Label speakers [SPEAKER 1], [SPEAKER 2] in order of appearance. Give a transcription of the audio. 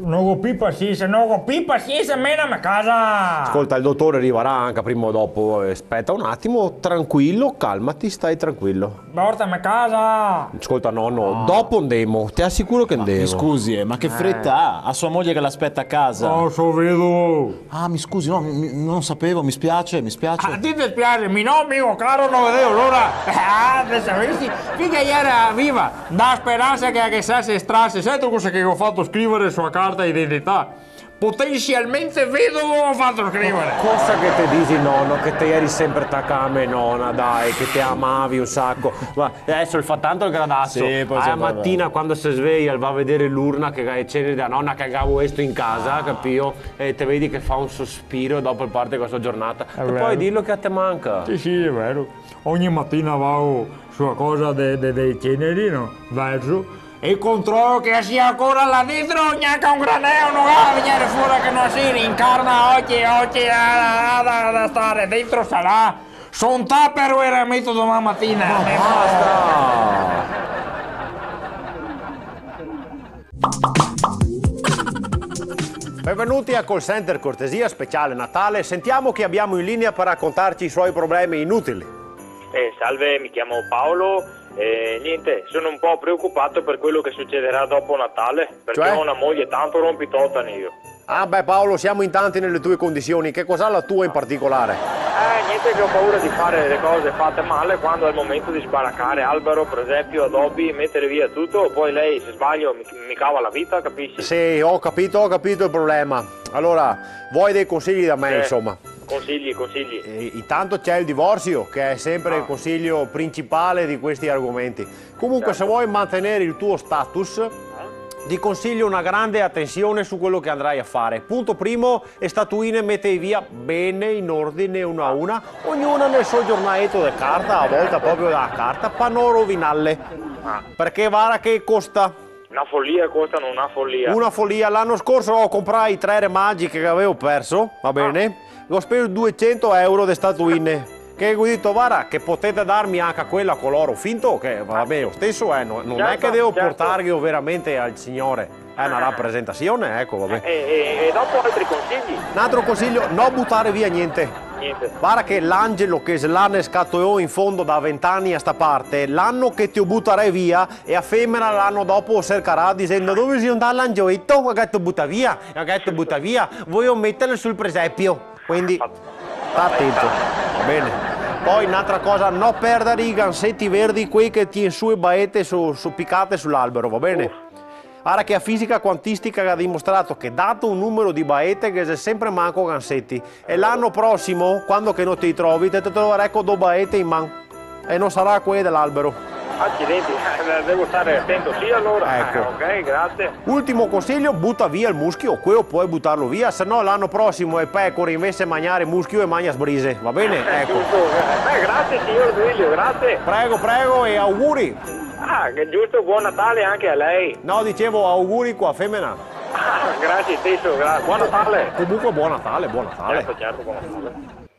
[SPEAKER 1] Non ho più pazienza, menami a casa.
[SPEAKER 2] Ascolta, il dottore arriverà anche prima o dopo. Aspetta un attimo, tranquillo, calmati, stai tranquillo.
[SPEAKER 1] Portami a casa.
[SPEAKER 2] Ascolta, nonno, dopo andiamo, ti assicuro che andiamo.
[SPEAKER 3] Mi scusi, ma che fretta ha? Ha sua moglie che l'aspetta a casa.
[SPEAKER 1] Oh, so vedo.
[SPEAKER 3] Ah, mi scusi, no, non sapevo, mi spiace.
[SPEAKER 1] A ti dispiace, no, mio caro, non vedevo l'ora. Se sapessi, finché era viva, da speranza che se strasse. Sai tu cosa che ho fatto scrivere sulla carta d'identità? Potenzialmente vedovo ho fatto scrivere.
[SPEAKER 2] Cosa che ti dici, nonno? Che te eri sempre attaccato a me, nonna, dai, che te amavi un sacco. Ma adesso fa tanto il gradazzo.
[SPEAKER 3] Sì, poi
[SPEAKER 2] la mattina quando si sveglia va a vedere l'urna che è cenere da nonna che avevo questo in casa, capito? E te vedi che fa un sospiro dopo parte questa giornata. E
[SPEAKER 1] vero.
[SPEAKER 2] poi dillo che a te manca.
[SPEAKER 1] Sì, è vero. Ogni mattina vado sulla cosa dei ceneri, no? Verso. E controllo che sia ancora là dentro, neanche un granello non va a venire fuori che non si rincarna oggi da stare dentro sarà. Sono Tupperware e metto domani mattina.
[SPEAKER 2] Basta! Benvenuti a Call Center Cortesia Speciale Natale. Sentiamo chi abbiamo in linea per raccontarci i suoi problemi inutili.
[SPEAKER 4] Salve, mi chiamo Paolo. Niente, sono un po' preoccupato per quello che succederà dopo Natale, perché
[SPEAKER 2] Cioè?
[SPEAKER 4] ho una moglie tanto rompitotane io.
[SPEAKER 2] Ah beh Paolo, siamo in tanti nelle tue condizioni, che cos'ha la tua in particolare?
[SPEAKER 4] Niente, che ho paura di fare le cose fatte male quando è il momento di sbaraccare albero, per esempio, addobbi, mettere via tutto, poi lei se sbaglio mi cava la vita, capisci?
[SPEAKER 2] Sì, ho capito il problema. Allora, vuoi dei consigli da me, insomma?
[SPEAKER 4] Consigli.
[SPEAKER 2] Intanto c'è il divorzio, che è sempre il consiglio principale di questi argomenti. Comunque, se vuoi mantenere il tuo status, ti consiglio una grande attenzione su quello che andrai a fare. Punto primo, le statuine mette via bene in ordine una a una, ognuna nel suo giornalletto di carta, a volte proprio da carta, per non rovinarle. Perché guarda che costa.
[SPEAKER 4] Una follia, costano una follia.
[SPEAKER 2] Una follia. L'anno scorso ho comprato i 3 Re Magi che avevo perso, va bene? Ho speso 200 euro di statuine. Che ho detto, guarda, che potete darmi anche quella coloro finto, che va bene lo stesso, non è che devo portarvi veramente al Signore. È una rappresentazione, ecco, va bene.
[SPEAKER 4] E dopo altri consigli?
[SPEAKER 2] Un altro consiglio, non buttare via niente. Guarda che l'angelo che l'hanno scatolò in fondo da 20 anni a sta parte, l'anno che ti butterai via e a femmina l'anno dopo cercherà dicendo dove si andà l'angioletto, magari butta via, voglio metterlo sul presepio. Quindi sta attento, va bene. Poi un'altra cosa, non perdere i gansetti verdi, quei che ti su e baette piccate sull'albero, va bene? Guarda che a fisica quantistica ha dimostrato che dato un numero di baette che c'è sempre manco gansetti e l'anno prossimo, quando che non ti trovi, te troverai con 2 baette in man e non sarà quella dell'albero.
[SPEAKER 4] Accidenti, devo stare attento, sì allora.
[SPEAKER 2] Ecco.
[SPEAKER 4] Ok, grazie.
[SPEAKER 2] Ultimo consiglio, butta via il muschio, quello puoi buttarlo via, se no l'anno prossimo le pecore invece mangiare muschio e mangia sbrise, va bene? Ecco.
[SPEAKER 4] Giusto. Grazie signor Duilio, grazie.
[SPEAKER 2] Prego e auguri.
[SPEAKER 4] Che giusto, buon Natale anche a lei.
[SPEAKER 2] No, dicevo auguri qua femmina.
[SPEAKER 4] Grazie stesso, grazie. Buon Natale.
[SPEAKER 2] Comunque buon Natale.
[SPEAKER 4] Certo, buon Natale.